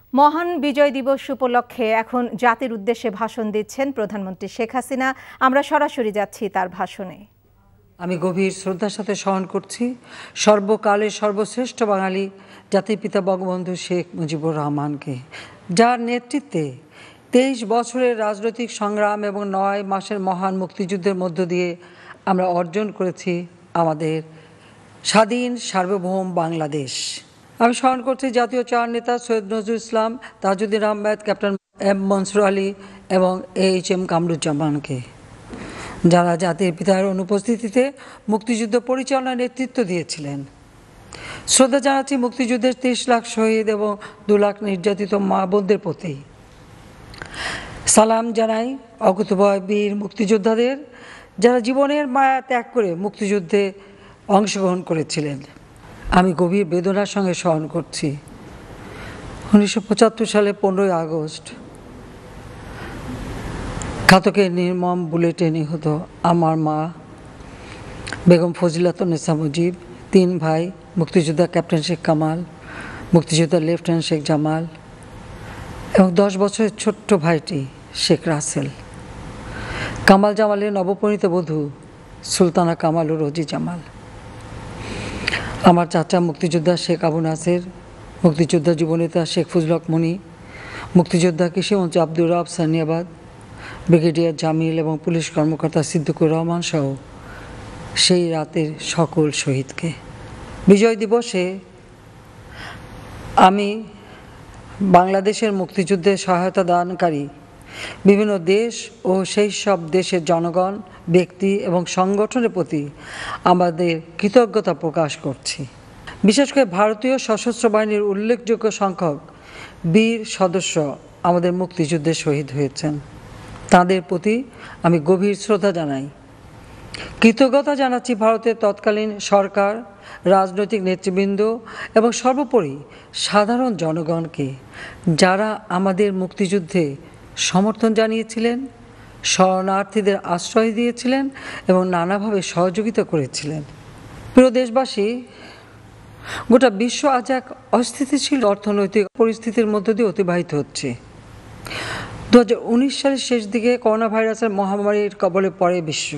মহান বিজয় দিবস উপলক্ষে এখন জাতির উদ্দেশ্যে ভাষণ দিচ্ছেন প্রধানমন্ত্রী শেখ হাসিনা। আমরা সরাসরি যাচ্ছি তার ভাষণে। আমি গভীর শ্রদ্ধার সাথে স্মরণ করছি সর্বকালের সর্বশ্রেষ্ঠ বাঙালি জাতির পিতা বঙ্গবন্ধু শেখ মুজিবুর রহমানকে, যার নেতৃত্বে 23 বছরের রাজনৈতিক সংগ্রাম এবং 9 মাসের মহান মুক্তিযুদ্ধের মধ্য দিয়ে আমরা অর্জন করেছি আমাদের স্বাধীন সার্বভৌম বাংলাদেশ। আমি স্মরণ করছি জাতীয় চার নেতা সৈয়দ নজরুল ইসলাম, তাজউদ্দিন আহমেদ, ক্যাপ্টেন এম মনসুর আলী এবং এইচ.এম. কামরুজ্জামানকে, যারা জাতির পিতার অনুপস্থিতিতে মুক্তিযুদ্ধ পরিচালনার নেতৃত্ব দিয়েছিলেন। শ্রদ্ধা জানাচ্ছি মুক্তিযুদ্ধের 30 লাখ শহীদ এবং 2 লাখ নির্যাতিত মা বোনদের প্রতি। সালাম জানাই অকুতোভয় বীর মুক্তিযোদ্ধাদের, যারা জীবনের মায়া ত্যাগ করে মুক্তিযুদ্ধে অংশগ্রহণ করেছিলেন। আমি গভীর বেদনার সঙ্গে স্মরণ করছি 1975 সালে 15ই আগস্ট ঘাতকের নির্মম বুলেটে নিহত আমার মা বেগম ফজিলাতুন্নেসা মুজিব, 3 ভাই মুক্তিযোদ্ধা ক্যাপ্টেন শেখ কামাল, মুক্তিযোদ্ধা লেফটেন্যান্ট শেখ জামাল এবং 10 বছরের ছোট্ট ভাইটি শেখ রাসেল। কামাল জামালের নবপরিণীত বধূ সুলতানা কামাল ও রোজি জামাল। আমার চাচা মুক্তিযোদ্ধা শেখ আবু নাসের, মুক্তিযোদ্ধা যুবনেতা শেখ ফজলুল হক মনি, মুক্তিযোদ্ধা কৃষিমন্ত্রী আব্দুর রব সানিয়াবাদ, ব্রিগেডিয়ার জামিল এবং পুলিশ কর্মকর্তা সিদ্দিকুর রহমান সহ সেই রাতের সকল শহীদকে। বিজয় দিবসে আমি বাংলাদেশের মুক্তিযুদ্ধে সহায়তা দানকারী বিভিন্ন দেশ ও সেই সব দেশের জনগণ, ব্যক্তি এবং সংগঠনের প্রতি আমাদের কৃতজ্ঞতা প্রকাশ করছি। বিশেষ করে ভারতীয় সশস্ত্র বাহিনীর উল্লেখযোগ্য সংখ্যক বীর সদস্য আমাদের মুক্তিযুদ্ধে শহীদ হয়েছেন। তাদের প্রতি আমি গভীর শ্রদ্ধা জানাই। কৃতজ্ঞতা জানাচ্ছি ভারতের তৎকালীন সরকার, রাজনৈতিক নেতৃবৃন্দ এবং সর্বোপরি সাধারণ জনগণকে, যারা আমাদের মুক্তিযুদ্ধে সমর্থন জানিয়েছিলেন, শরণার্থীদের আশ্রয় দিয়েছিলেন এবং নানাভাবে সহযোগিতা করেছিলেন। প্রিয় দেশবাসী, গোটা বিশ্ব আজ এক অস্থিতিশীল অর্থনৈতিক পরিস্থিতির মধ্য দিয়ে অতিবাহিত হচ্ছে। 2019 সালের শেষ দিকে করোনা ভাইরাসের মহামারীর কবলে পড়ে বিশ্ব।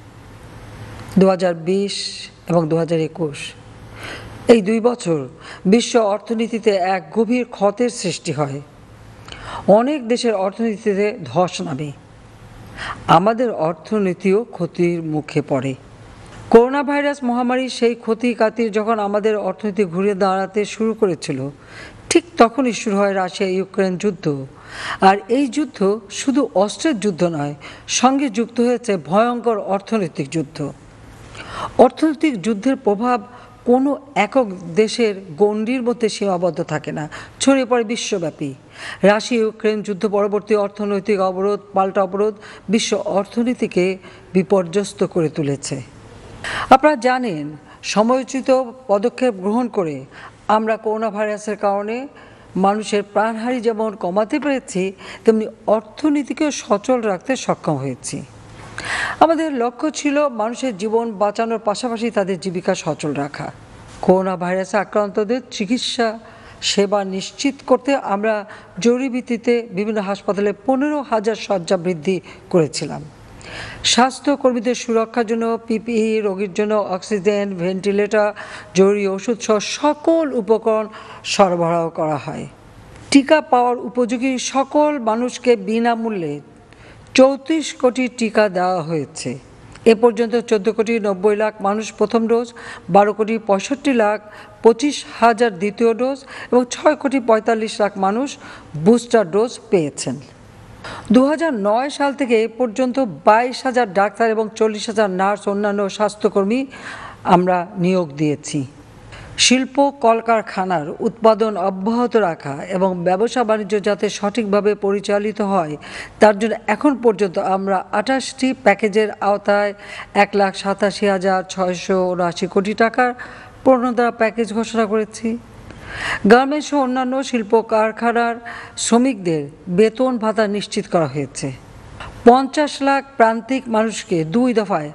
2020 এবং 2021 এই 2 বছর বিশ্ব অর্থনীতিতে এক গভীর ক্ষতের সৃষ্টি হয়। অনেক দেশের অর্থনীতিতে ধস নামে, আমাদের অর্থনীতিও ক্ষতির মুখে পড়ে। করোনা ভাইরাস মহামারী সেই ক্ষতি কাতির যখন আমাদের অর্থনীতি ঘুরে দাঁড়াতে শুরু করেছিল, ঠিক তখনই শুরু হয় রাশিয়া ইউক্রেন যুদ্ধ। আর এই যুদ্ধ শুধু অস্ত্রের যুদ্ধ নয়, সঙ্গে যুক্ত হয়েছে ভয়ঙ্কর অর্থনৈতিক যুদ্ধ। অর্থনৈতিক যুদ্ধের প্রভাব কোনো একক দেশের গণ্ডির মধ্যে সীমাবদ্ধ থাকে না, ছড়িয়ে পড়ে বিশ্বব্যাপী। রাশিয়া ইউক্রেন যুদ্ধ পরবর্তী অর্থনৈতিক অবরোধ, পাল্টা অবরোধ বিশ্ব অর্থনীতিকে বিপর্যস্ত করে তুলেছে। আপনারা জানেন, সময়োচিত পদক্ষেপ গ্রহণ করে আমরা করোনা ভাইরাসের কারণে মানুষের প্রাণহানি যেমন কমাতে পেরেছি, তেমনি অর্থনীতিকেও সচল রাখতে সক্ষম হয়েছি। আমাদের লক্ষ্য ছিল মানুষের জীবন বাঁচানোর পাশাপাশি তাদের জীবিকা সচল রাখা। করোনা ভাইরাসে আক্রান্তদের চিকিৎসা সেবা নিশ্চিত করতে আমরা জরুরি ভিত্তিতে বিভিন্ন হাসপাতালে 15,000 শয্যা বৃদ্ধি করেছিলাম। স্বাস্থ্যকর্মীদের সুরক্ষার জন্য পিপিই, রোগীর জন্য অক্সিজেন, ভেন্টিলেটর, জরুরি ওষুধ সহ সকল উপকরণ সরবরাহ করা হয়। টিকা পাওয়ার উপযোগী সকল মানুষকে বিনামূল্যে 34 কোটি টিকা দেওয়া হয়েছে। এ পর্যন্ত 14 কোটি 90 লাখ মানুষ প্রথম ডোজ, 12 কোটি 65 লাখ 25,000 দ্বিতীয় ডোজ এবং 6 কোটি 45 লাখ মানুষ বুস্টার ডোজ পেয়েছেন। 2009 সাল থেকে এ পর্যন্ত 22,000 ডাক্তার এবং 40,000 নার্স, অন্যান্য স্বাস্থ্যকর্মী আমরা নিয়োগ দিয়েছি। শিল্প কলকারখানার উৎপাদন অব্যাহত রাখা এবং ব্যবসা বাণিজ্য যাতে সঠিকভাবে পরিচালিত হয়, তার জন্য এখন পর্যন্ত আমরা 28টি প্যাকেজের আওতায় 1,87,679 কোটি টাকার প্রণোদনা প্যাকেজ ঘোষণা করেছি। গার্মেন্টস ও অন্যান্য শিল্প কারখানার শ্রমিকদের বেতন ভাতা নিশ্চিত করা হয়েছে। 50 লাখ প্রান্তিক মানুষকে 2 দফায়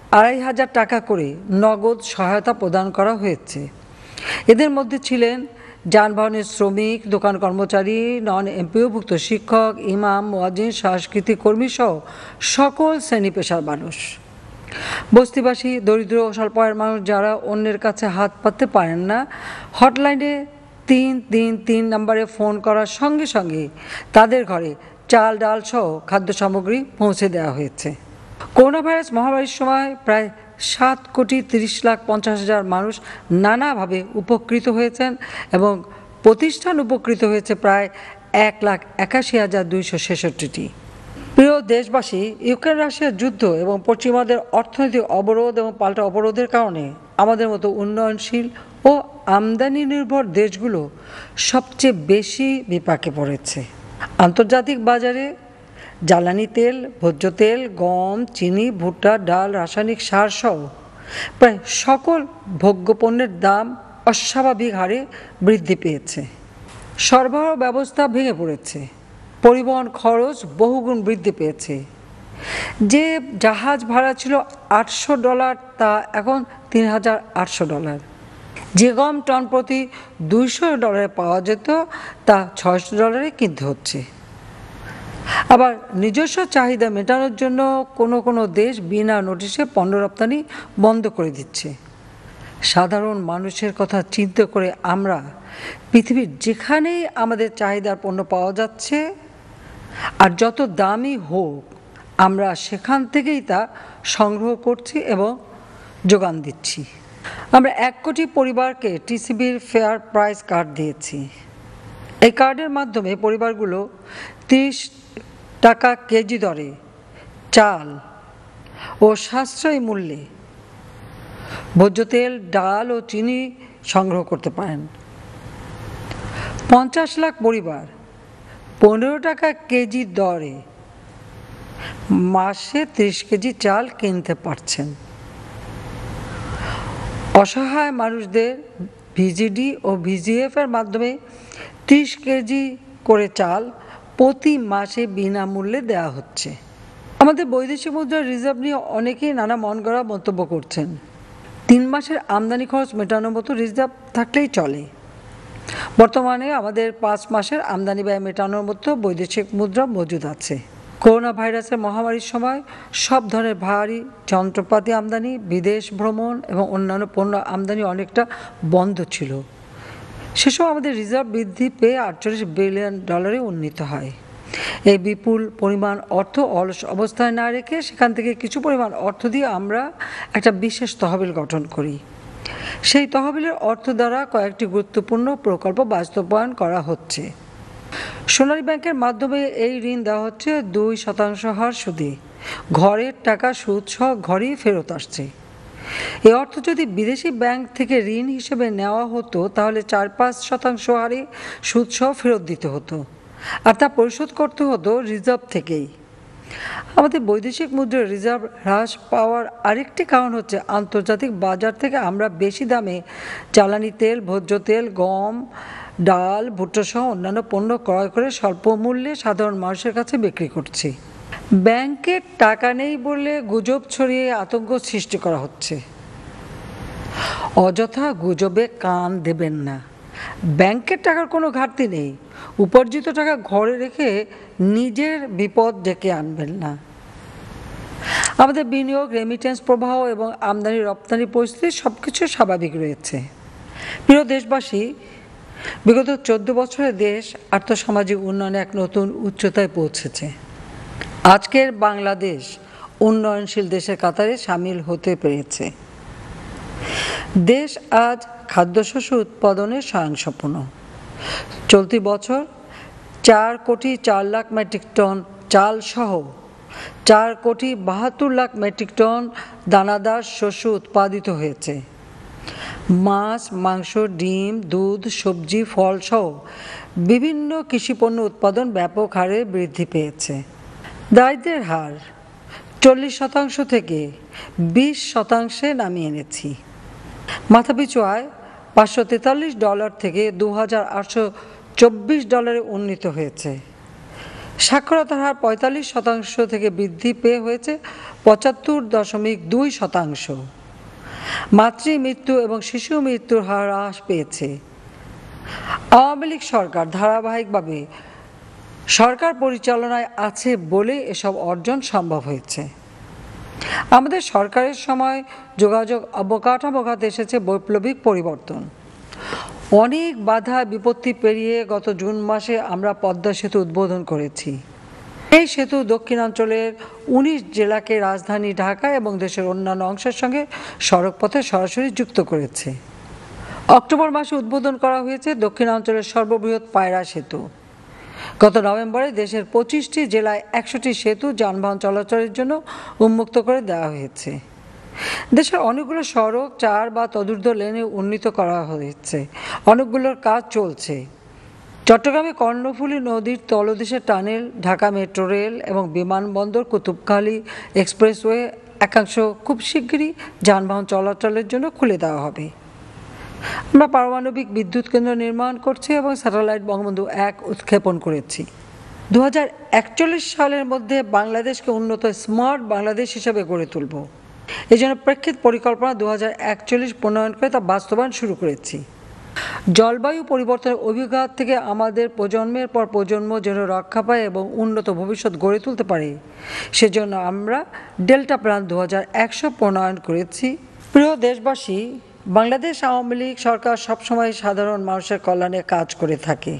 2,500 টাকা করে নগদ সহায়তা প্রদান করা হয়েছে। এদের মধ্যে ছিলেন যানবাহনের শ্রমিক, দোকান কর্মচারী, নন এমপিওভুক্ত শিক্ষক, ইমাম, মুয়াজ্জিন, সাংস্কৃতিক কর্মী সহ সকল শ্রেণী পেশার মানুষ। বস্তিবাসী, দরিদ্র ও স্বল্প আয়ের মানুষ যারা অন্যের কাছে হাত পাততে পারেন না, হটলাইনে ৩৩৩ নম্বরে ফোন করার সঙ্গে সঙ্গে তাদের ঘরে চাল, ডাল সহ খাদ্য সামগ্রী পৌঁছে দেওয়া হয়েছে। করোনা ভাইরাস মহামারীর সময় প্রায় ৭,৩০,৫০,০০০ মানুষ নানাভাবে উপকৃত হয়েছেন এবং প্রতিষ্ঠান উপকৃত হয়েছে প্রায় ১,৮১,২৬৬টি। প্রিয় দেশবাসী, ইউক্রেন রাশিয়ার যুদ্ধ এবং পশ্চিমাদের অর্থনৈতিক অবরোধ এবং পাল্টা অবরোধের কারণে আমাদের মতো উন্নয়নশীল ও আমদানি নির্ভর দেশগুলো সবচেয়ে বেশি বিপাকে পড়েছে। আন্তর্জাতিক বাজারে জ্বালানি তেল, ভোজ্য তেল, গম, চিনি, ভুট্টা, ডাল, রাসায়নিক সার সহ প্রায় সকল ভোগ্যপণ্যের দাম অস্বাভাবিক হারে বৃদ্ধি পেয়েছে। সরবরাহ ব্যবস্থা ভেঙে পড়েছে, পরিবহন খরচ বহুগুণ বৃদ্ধি পেয়েছে। যে জাহাজ ভাড়া ছিল $800 তা এখন $3,800। যে গম টন প্রতি $200 পাওয়া যেত তা $600 কিনতে হচ্ছে। আবার নিজস্ব চাহিদা মেটানোর জন্য কোনো কোনো দেশ বিনা নোটিশে পণ্য রপ্তানি বন্ধ করে দিচ্ছে। সাধারণ মানুষের কথা চিন্তা করে আমরা পৃথিবীর যেখানেই আমাদের চাহিদার পণ্য পাওয়া যাচ্ছে আর যত দামি হোক আমরা সেখান থেকেই তা সংগ্রহ করছি এবং যোগান দিচ্ছি। আমরা 1 কোটি পরিবারকে টিসিবির ফেয়ার প্রাইস কার্ড দিয়েছি। এই কার্ডের মাধ্যমে পরিবারগুলো 30 টাকা কেজি দরে চাল ও সাশ্রয়ী মূল্যে ভোজ্য তেল, ডাল ও চিনি সংগ্রহ করতে পারেন। 50 লাখ পরিবার 15 টাকা কেজি দরে মাসে 30 কেজি চাল কিনতে পারছেন। অসহায় মানুষদের ভিজিডি ও ভিজিএফ এর মাধ্যমে 30 কেজি করে চাল প্রতি মাসে বিনামূল্যে দেওয়া হচ্ছে। আমাদের বৈদেশিক মুদ্রার রিজার্ভ নিয়ে অনেকেই নানা মন গড়া মন্তব্য করছেন। 3 মাসের আমদানি খরচ মেটানোর মতো রিজার্ভ থাকলেই চলে। বর্তমানে আমাদের 5 মাসের আমদানি ব্যয় মেটানোর মতো বৈদেশিক মুদ্রা মজুদ আছে। করোনা ভাইরাসের মহামারীর সময় সব ধরনের ভারী যন্ত্রপাতি আমদানি, বিদেশ ভ্রমণ এবং অন্যান্য পণ্য আমদানি অনেকটা বন্ধ ছিল। সেসব আমাদের রিজার্ভ বৃদ্ধি পেয়ে $48 বিলিয়ন উন্নীত হয়। এই বিপুল পরিমাণ অর্থ অলস অবস্থায় না রেখে সেখান থেকে কিছু পরিমাণ অর্থ দিয়ে আমরা একটা বিশেষ তহবিল গঠন করি। সেই তহবিলের অর্থ দ্বারা কয়েকটি গুরুত্বপূর্ণ প্রকল্প বাস্তবায়ন করা হচ্ছে। সোনালী ব্যাংকের মাধ্যমে এই ঋণ দেওয়া হচ্ছে 2% হার সুদে। ঘরের টাকা সুদ সহ ঘরেই ফেরত আসছে। এই অর্থ যদি বিদেশি ব্যাংক থেকে ঋণ হিসেবে নেওয়া হতো তাহলে 4-5% হারে সুদ সহ ফেরত দিতে হতো, আর তা পরিশোধ করতে হতো রিজার্ভ থেকেই। আমাদের বৈদেশিক মুদ্রার রিজার্ভ হ্রাস পাওয়ার আরেকটি কারণ হচ্ছে আন্তর্জাতিক বাজার থেকে আমরা বেশি দামে জ্বালানি তেল, ভোজ্য তেল, গম, ডাল, ভুট্টা সহ অন্যান্য পণ্য ক্রয় করে স্বল্প মূল্যে সাধারণ মানুষের কাছে বিক্রি করছি। ব্যাংকে টাকা নেই বলে গুজব ছড়িয়ে আতঙ্ক সৃষ্টি করা হচ্ছে। অযথা গুজবে কান দেবেন না। ব্যাংকের টাকার কোনো ঘাটতি নেই। উপার্জিত টাকা ঘরে রেখে নিজের বিপদ ডেকে আনবেন না। আমাদের বিনিয়োগ, রেমিটেন্স প্রবাহ এবং আমদানি রপ্তানি পরিস্থিতি সবকিছু স্বাভাবিক রয়েছে। প্রিয় দেশবাসী, বিগত 14 বছরে দেশ আর্থসামাজিক উন্নয়নে এক নতুন উচ্চতায় পৌঁছেছে। আজকের বাংলাদেশ উন্নয়নশীল দেশের কাতারে সামিল হতে পেরেছে। দেশ আজ খাদ্যশস্য উৎপাদনে স্বয়ংসম্পূর্ণ। চলতি বছর 4,04,00,000 মেট্রিক টন চাল সহ 4,72,00,000 মেট্রিক টন দানাদার শস্য উৎপাদিত হয়েছে। মাছ, মাংস, ডিম, দুধ, সবজি, ফল সহ বিভিন্ন কৃষিপণ্য উৎপাদন ব্যাপক হারে বৃদ্ধি পেয়েছে। দারিদ্র্যের হার 40% থেকে 20% নামিয়ে এনেছি। মাথাপিছু আয় $543 থেকে $2,824 উন্নীত হয়েছে। সাক্ষরতার হার 45% থেকে বৃদ্ধি পেয়ে হয়েছে 75.2%। মাতৃ মৃত্যু এবং শিশু মৃত্যুর হার হ্রাস পেয়েছে। আওয়ামী লীগ সরকার ধারাবাহিকভাবে সরকার পরিচালনায় আছে বলে এসব অর্জন সম্ভব হয়েছে। আমাদের সরকারের সময় যোগাযোগ অবকাঠামো খাতে এসেছে বৈপ্লবিক পরিবর্তন। অনেক বাধা বিপত্তি পেরিয়ে গত জুন মাসে আমরা পদ্মা সেতু উদ্বোধন করেছি। এই সেতু দক্ষিণাঞ্চলের ১৯ জেলাকে রাজধানী ঢাকা এবং দেশের অন্যান্য অংশের সঙ্গে সড়কপথে সরাসরি যুক্ত করেছে। অক্টোবর মাসে উদ্বোধন করা হয়েছে দক্ষিণাঞ্চলের সর্ববৃহৎ পায়রা সেতু। গত নভেম্বরে দেশের ২৫টি জেলায় ১০০টি সেতু যানবাহন চলাচলের জন্য উন্মুক্ত করে দেওয়া হয়েছে। দেশের অনেকগুলো সড়ক ৪ বা তদূর্ধ্ব লেনে উন্নীত করা হয়েছে, অনেকগুলোর কাজ চলছে। চট্টগ্রামে কর্ণফুলী নদীর তলদেশে টানেল, ঢাকা মেট্রো রেল এবং বিমানবন্দর কুতুবখালী এক্সপ্রেসওয়ে একাংশ খুব শিগগিরই যানবাহন চলাচলের জন্য খুলে দেওয়া হবে। আমরা পারমাণবিক বিদ্যুৎ কেন্দ্র নির্মাণ করছি এবং স্যাটেলাইট বঙ্গবন্ধু ১ উৎক্ষেপণ করেছি। ২০৪১ সালের মধ্যে বাংলাদেশকে উন্নত স্মার্ট বাংলাদেশ হিসেবে গড়ে তুলব। এই জন্য প্রেক্ষিত পরিকল্পনা ২০৪১ প্রণয়ন করে তা বাস্তবায়ন শুরু করেছি। জলবায়ু পরিবর্তনের অভিঘাত থেকে আমাদের প্রজন্মের পর প্রজন্ম যেন রক্ষা পায় এবং উন্নত ভবিষ্যৎ গড়ে তুলতে পারে, সেজন্য আমরা ডেল্টা প্ল্যান ২১০০ প্রণয়ন করেছি। প্রিয় দেশবাসী, বাংলাদেশ আওয়ামী লীগ সরকার সবসময় সাধারণ মানুষের কল্যাণে কাজ করে থাকে।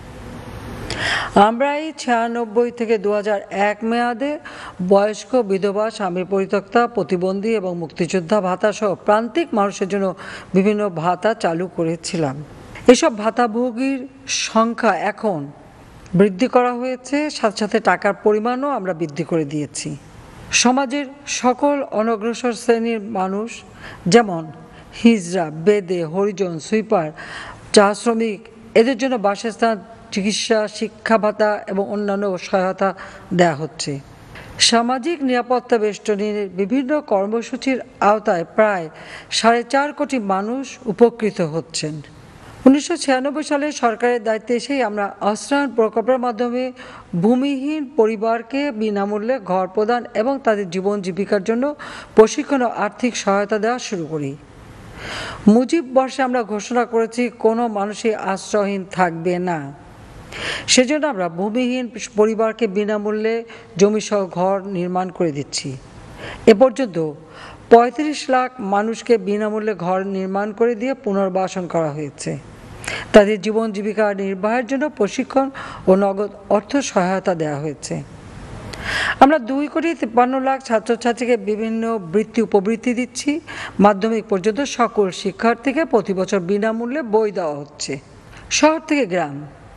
আমরা এই ৯৬ থেকে ২০০১ মেয়াদে বয়স্ক, বিধবা, স্বামী পরিত্যক্তা, প্রতিবন্ধী এবং মুক্তিযোদ্ধা ভাতা সহ প্রান্তিক মানুষের জন্য বিভিন্ন ভাতা চালু করেছিলাম। এসব ভাতাভোগীর সংখ্যা এখন বৃদ্ধি করা হয়েছে, সাথে সাথে টাকার পরিমাণও আমরা বৃদ্ধি করে দিয়েছি। সমাজের সকল অনগ্রসর শ্রেণীর মানুষ, যেমন হিজড়া, বেদে, হরিজন, সুইপার, চা শ্রমিক, এদের জন্য বাসস্থান, চিকিৎসা, শিক্ষা ভাতা এবং অন্যান্য সহায়তা দেওয়া হচ্ছে। সামাজিক নিরাপত্তা বেষ্টনীর বিভিন্ন কর্মসূচির আওতায় প্রায় ৪.৫ কোটি মানুষ উপকৃত হচ্ছেন। ১৯৯৬ সালে সরকারের দায়িত্বে এসেই আমরা আশ্রয়ণ প্রকল্পের মাধ্যমে ভূমিহীন পরিবারকে বিনামূল্যে ঘর প্রদান এবং তাদের জীবন জীবিকার জন্য প্রশিক্ষণ ও আর্থিক সহায়তা দেওয়া শুরু করি। মুজিব বর্ষে আমরা ঘোষণা করেছি কোনো মানুষই আশ্রয়হীন থাকবে না। সেজন্য আমরা ভূমিহীন পরিবারকে বিনামূল্যে জমিসহ ঘর নির্মাণ করে দিচ্ছি। এ পর্যন্ত ৩৫ লাখ মানুষকে বিনামূল্যে ঘর নির্মাণ করে দিয়ে পুনর্বাসন করা হয়েছে। তাদের জীবন জীবিকা নির্বাহের জন্য প্রশিক্ষণ ও নগদ অর্থ সহায়তা দেওয়া হয়েছে। আমরা ২,৫৩,০০,০০০ ছাত্রছাত্রীকে বিভিন্ন বৃত্তি উপবৃত্তি দিচ্ছি। মাধ্যমিক পর্যন্ত সকল শিক্ষার্থীকে প্রতি বছর বিনামূল্যে বই দেওয়া হচ্ছে। শহর থেকে গ্রাম,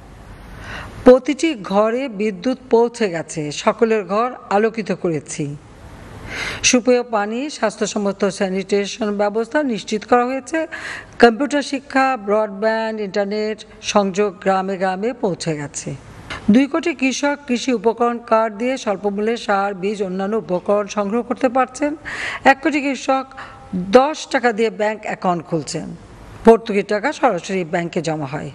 প্রতিটি ঘরে বিদ্যুৎ পৌঁছে গেছে, সকলের ঘর আলোকিত করেছি। সুপেয় পানি, স্বাস্থ্যসম্মত স্যানিটেশন ব্যবস্থা নিশ্চিত করা হয়েছে। কম্পিউটার শিক্ষা, ব্রডব্যান্ড, ইন্টারনেট সংযোগ গ্রামে গ্রামে পৌঁছে গেছে। ২ কোটি কৃষক কৃষি উপকরণ কার্ড দিয়ে স্বল্পমূল্যে সার, বীজ, অন্যান্য উপকরণ সংগ্রহ করতে পারছেন। ১ কোটি কৃষক ১০ টাকা দিয়ে ব্যাংক অ্যাকাউন্ট খুলছেন। ভর্তুকির টাকা সরাসরি ব্যাংকে জমা হয়।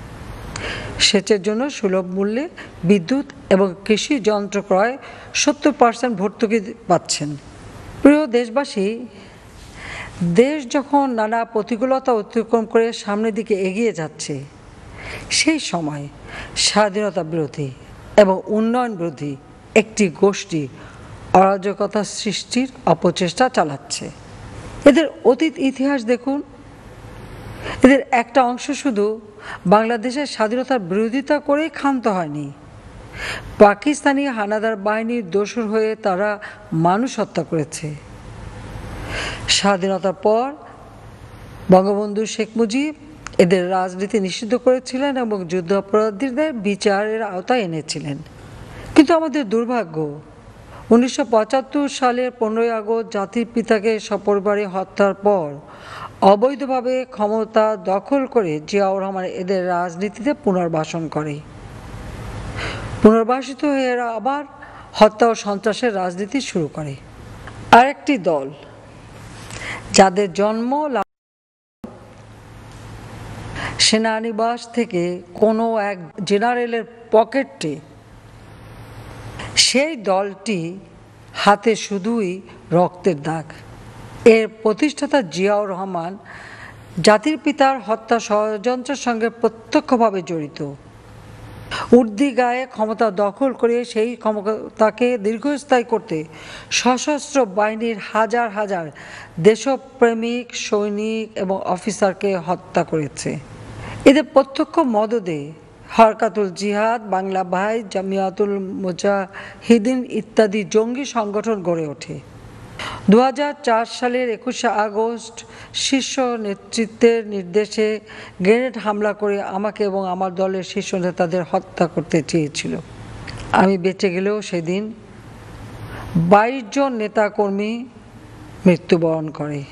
সেচের জন্য সুলভ মূল্যে বিদ্যুৎ এবং কৃষি যন্ত্র ক্রয় ৭০% ভর্তুকি পাচ্ছেন। প্রিয় দেশবাসী, দেশ যখন নানা প্রতিকূলতা অতিক্রম করে সামনের দিকে এগিয়ে যাচ্ছে, সেই সময় স্বাধীনতা বিরোধী এবং উন্নয়ন বিরোধী একটি গোষ্ঠী অরাজকতা সৃষ্টির অপচেষ্টা চালাচ্ছে। এদের অতীত ইতিহাস দেখুন। এদের একটা অংশ শুধু বাংলাদেশের স্বাধীনতার বিরোধিতা করেই ক্ষান্ত হয়নি, পাকিস্তানি হানাদার বাহিনীর দোসর হয়ে তারা মানুষ হত্যা করেছে। স্বাধীনতার পর বঙ্গবন্ধু শেখ মুজিব এদের রাজনীতি নিষিদ্ধ করেছিলেন এবং যুদ্ধাপরাধীদের বিচারের আওতায় এনেছিলেন। কিন্তু আমাদের দুর্ভাগ্য, ১৯৭৫ সালের ১৫ই আগস্ট জাতির পিতাকে সপরিবারে হত্যার পর অবৈধভাবে ক্ষমতা দখল করে জিয়াউর রহমান এদের রাজনীতিতে পুনর্বাসন করে। পুনর্বাসিত হয়ে এরা আবার হত্যা ও সন্ত্রাসের রাজনীতি শুরু করে। আরেকটি দল, যাদের জন্ম সেনানিবাস থেকে কোনো এক জেনারেলের পকেটে, সেই দলটি হাতে শুধুই রক্তের দাগ। এর প্রতিষ্ঠাতা জিয়াউর রহমান জাতির পিতার হত্যা ষড়যন্ত্রের সঙ্গে প্রত্যক্ষভাবে জড়িত। উর্দি গায়ে ক্ষমতা দখল করে সেই ক্ষমতাকে দীর্ঘস্থায়ী করতে সশস্ত্র বাহিনীর হাজার হাজার দেশপ্রেমিক সৈনিক এবং অফিসারকে হত্যা করেছে। এদের প্রত্যক্ষ মদদে হরকাতুল জিহাদ, বাংলা ভাই, জামিয়াতুল মুজাহিদিন ইত্যাদি জঙ্গি সংগঠন গড়ে ওঠে। 2004 সালের 21শে আগস্ট শীর্ষ নেতৃত্বের নির্দেশে গ্রেনেড হামলা করে আমাকে এবং আমার দলের শীর্ষ নেতাদের হত্যা করতে চেয়েছিল। আমি বেঁচে গেলেও সেদিন 22 জন নেতাকর্মী মৃত্যুবরণ করে।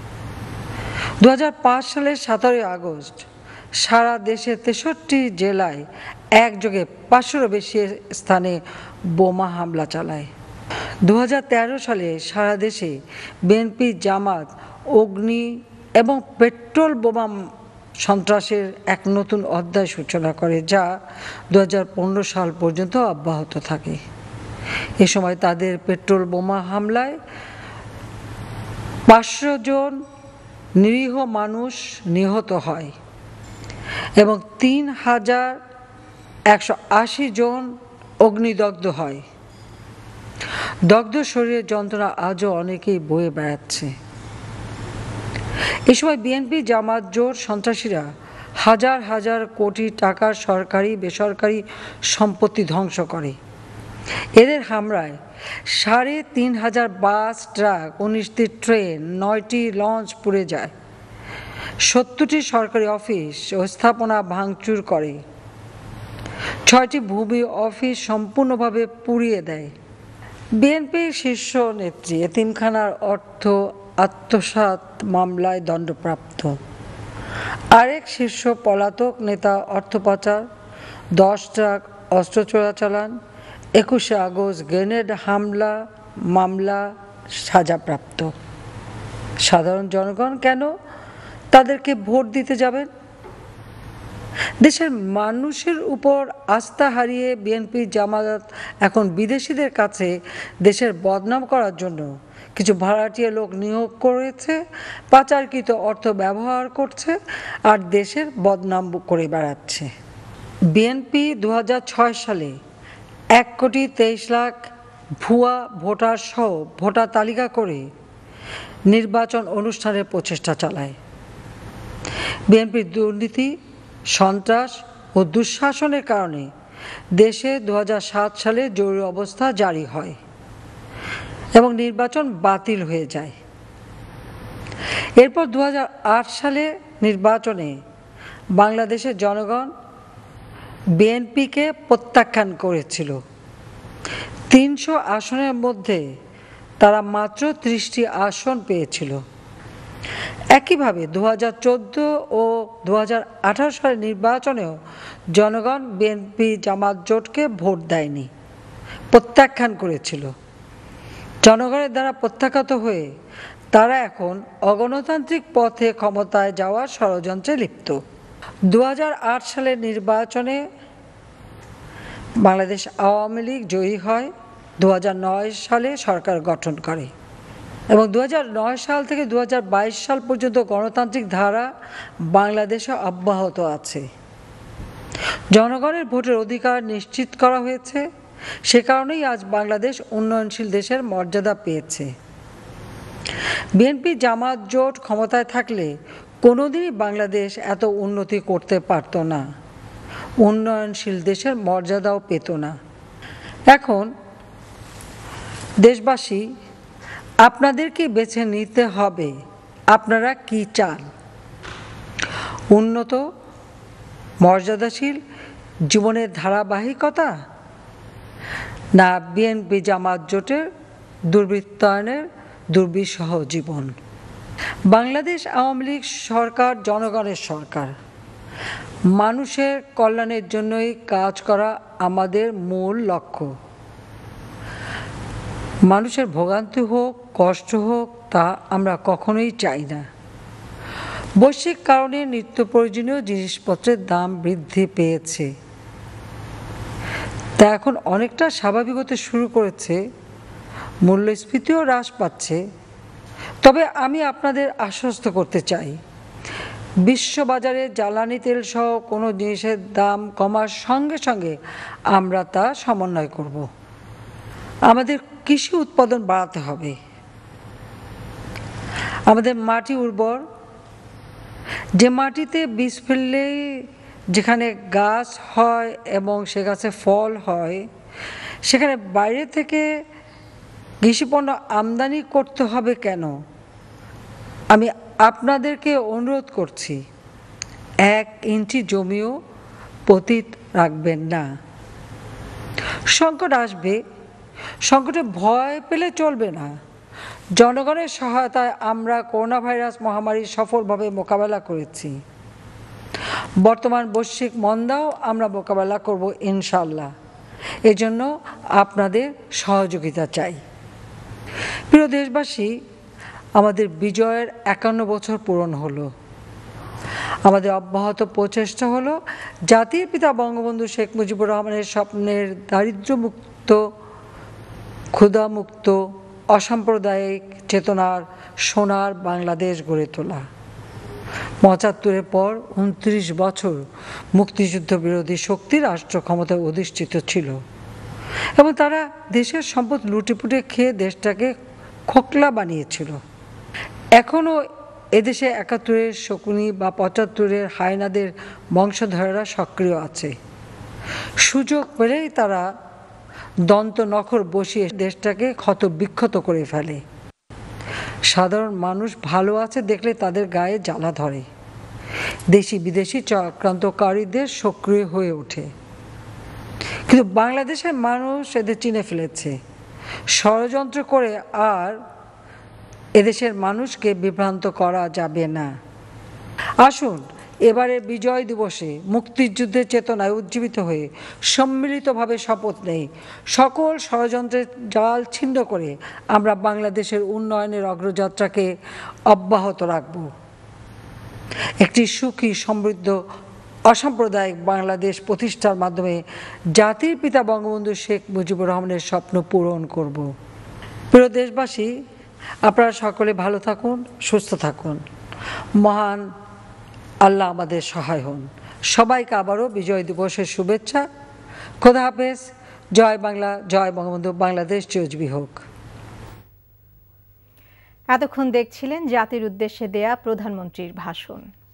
2005 সালের 17 আগস্ট সারা দেশে 63 জেলায় একযোগে 500-এরও বেশি স্থানে বোমা হামলা চালায়। 2013 সালে সারা দেশে বিএনপি, জামাত, অগ্নি এবং পেট্রোল বোমা সন্ত্রাসের এক নতুন অধ্যায় সূচনা করে, যা 2015 সাল পর্যন্ত অব্যাহত থাকে। এ সময় তাদের পেট্রোল বোমা হামলায় 500 জন নিরীহ মানুষ নিহত হয় এবং 3180 জন অগ্নিদগ্ধ হয়। দগ্ধ শরীরের যন্ত্রণা আজও অনেকেই বয়ে বেড়াচ্ছে। এ সময় বিএনপি জামাত জোট সন্ত্রাসীরা হাজার হাজার কোটি টাকার সরকারি বেসরকারি সম্পত্তি ধ্বংস করে। এদের হামলায় 3500 বাস, ট্রাক, 19টি ট্রেন, 9টি লঞ্চ পুড়ে যায়। 70টি সরকারি অফিস ও স্থাপনা ভাঙচুর করে। 6টি ভূমি অফিস সম্পূর্ণভাবে পুড়িয়ে দেয়। বিএনপির শীর্ষ নেত্রী এতিমখানার অর্থ আত্মসাৎ মামলায় দণ্ডপ্রাপ্ত। আরেক শীর্ষ পলাতক নেতা অর্থ পাচার, 10 ট্রাক অস্ত্র চোরাচালান, 21শে আগস্ট গ্রেনেড হামলা মামলা সাজাপ্রাপ্ত। সাধারণ জনগণ কেন তাদেরকে ভোট দিতে যাবেন? দেশের মানুষের উপর আস্থা হারিয়ে বিএনপি জামাত এখন বিদেশিদের কাছে দেশের বদনাম করার জন্য কিছু ভাড়াটিয়া লোক নিয়োগ করেছে, পাচারকৃত অর্থ ব্যবহার করছে আর দেশের বদনাম করে বেড়াচ্ছে। বিএনপি 2006 সালে 1,23,00,000 ভুয়া ভোটার সহ ভোটার তালিকা করে নির্বাচন অনুষ্ঠানের প্রচেষ্টা চালায়। বিএনপির দুর্নীতি, সন্ত্রাস ও দুঃশাসনের কারণে দেশে 2007 সালে জরুরি অবস্থা জারি হয় এবং নির্বাচন বাতিল হয়ে যায়। এরপর 2008 সালে নির্বাচনে বাংলাদেশের জনগণ বিএনপিকে প্রত্যাখ্যান করেছিল। 300 আসনের মধ্যে তারা মাত্র 30টি আসন পেয়েছিল। একইভাবে 2014 ও 2018 সালের নির্বাচনেও জনগণ বিএনপি জামাত জোটকে ভোট দেয়নি, প্রত্যাখ্যান করেছিল। জনগণের দ্বারা প্রত্যাখ্যাত হয়ে তারা এখন অগণতান্ত্রিক পথে ক্ষমতায় যাওয়ার ষড়যন্ত্রে লিপ্ত। 2008 সালের নির্বাচনে বাংলাদেশ আওয়ামী লীগ জয়ী হয়, 2009 সালে সরকার গঠন করে এবং 2009 সাল থেকে 2022 সাল পর্যন্ত গণতান্ত্রিক ধারা বাংলাদেশে অব্যাহত আছে। জনগণের ভোটের অধিকার নিশ্চিত করা হয়েছে, সে কারণেই আজ বাংলাদেশ উন্নয়নশীল দেশের মর্যাদা পেয়েছে। বিএনপি জামাত জোট ক্ষমতায় থাকলে কোনোদিনই বাংলাদেশ এত উন্নতি করতে পারত না, উন্নয়নশীল দেশের মর্যাদাও পেত না। এখন দেশবাসী আপনাদেরকে বেছে নিতে হবে আপনারা কি চান। উন্নত মর্যাদাশীল জীবনের ধারাবাহিকতা, না বিএনপি জামাত জোটের দুর্বৃত্তায়নের দুর্বিষহ জীবন। বাংলাদেশ আওয়ামী লীগ সরকার জনগণের সরকার। মানুষের কল্যাণের জন্যই কাজ করা আমাদের মূল লক্ষ্য। মানুষের ভোগান্তি হোক, কষ্ট হোক, তা আমরা কখনোই চাই না। বৈশ্বিক কারণে নিত্য প্রয়োজনীয় জিনিসপত্রের দাম বৃদ্ধি পেয়েছে, তা এখন অনেকটা স্বাভাবিক হতে শুরু করেছে, মূল্যস্ফীতিও হ্রাস পাচ্ছে। তবে আমি আপনাদের আশ্বস্ত করতে চাই, বিশ্ববাজারে জ্বালানি তেল সহ কোনো জিনিসের দাম কমার সঙ্গে সঙ্গে আমরা তা সমন্বয় করব। আমাদের কৃষি উৎপাদন বাড়াতে হবে। আমাদের মাটি উর্বর, যে মাটিতে বীজ ফেললেই যেখানে গাছ হয় এবং সে গাছে ফল হয়, সেখানে বাইরে থেকে কৃষিপণ্য আমদানি করতে হবে কেন? আমি আপনাদেরকে অনুরোধ করছি, 1 ইঞ্চি জমিও পতিত রাখবেন না। সংকট আসবে, সংকটে ভয় পেলে চলবে না। জনগণের সহায়তায় আমরা করোনা ভাইরাস মহামারী সফলভাবে মোকাবেলা করেছি। বর্তমান বৈশ্বিক মন্দাও আমরা মোকাবেলা করব ইনশাআল্লাহ। এজন্য আপনাদের সহযোগিতা চাই। প্রিয় দেশবাসী, আমাদের বিজয়ের 51 বছর পূরণ হলো। আমাদের অব্যাহত প্রচেষ্টা হলো জাতির পিতা বঙ্গবন্ধু শেখ মুজিবুর রহমানের স্বপ্নের দারিদ্র্যমুক্ত, ক্ষুধামুক্ত, অসাম্প্রদায়িক চেতনার সোনার বাংলাদেশ গড়ে তোলা। ৭৫-এর পর ২৯ বছর মুক্তিযুদ্ধ বিরোধী শক্তি রাষ্ট্র ক্ষমতায় অধিষ্ঠিত ছিল এবং তারা দেশের সম্পদ লুটেপুটে খেয়ে দেশটাকে খোকলা বানিয়েছিল। এখনও এদেশে ৭১-এর শকুনি বা ৭৫-এর হায়নাদের বংশধরেরা সক্রিয় আছে। সুযোগ পেলেই তারা দন্ত নখর বসিয়ে দেশটাকে ক্ষতবিক্ষত করে ফেলে। সাধারণ মানুষ ভালো আছে দেখলে তাদের গায়ে জ্বালা ধরে। দেশি বিদেশি চক্রান্তকারীদের সক্রিয় হয়ে ওঠে। কিন্তু বাংলাদেশের মানুষ এদের চিনে ফেলেছে। ষড়যন্ত্র করে আর এদেশের মানুষকে বিভ্রান্ত করা যাবে না। আসুন এবারে বিজয় দিবসে মুক্তিযুদ্ধের চেতনায় উজ্জীবিত হয়ে সম্মিলিতভাবে শপথ নেই, সকল ষড়যন্ত্রের জাল ছিন্ন করে আমরা বাংলাদেশের উন্নয়নের অগ্রযাত্রাকে অব্যাহত রাখব। একটি সুখী, সমৃদ্ধ, অসাম্প্রদায়িক বাংলাদেশ প্রতিষ্ঠার মাধ্যমে জাতির পিতা বঙ্গবন্ধু শেখ মুজিবুর রহমানের স্বপ্ন পূরণ করব। প্রিয় দেশবাসী, আপনারা সকলে ভালো থাকুন, সুস্থ থাকুন। মহান আল্লাহ আমাদের সহায় হন। সবাইকে আবারও বিজয় দিবসের শুভেচ্ছা। খোদা হাফেজ। জয় বাংলা, জয় বঙ্গবন্ধু। বাংলাদেশ চিরজীবী হোক। এতক্ষণ দেখছিলেন জাতির উদ্দেশ্যে দেয়া প্রধানমন্ত্রীর ভাষণ।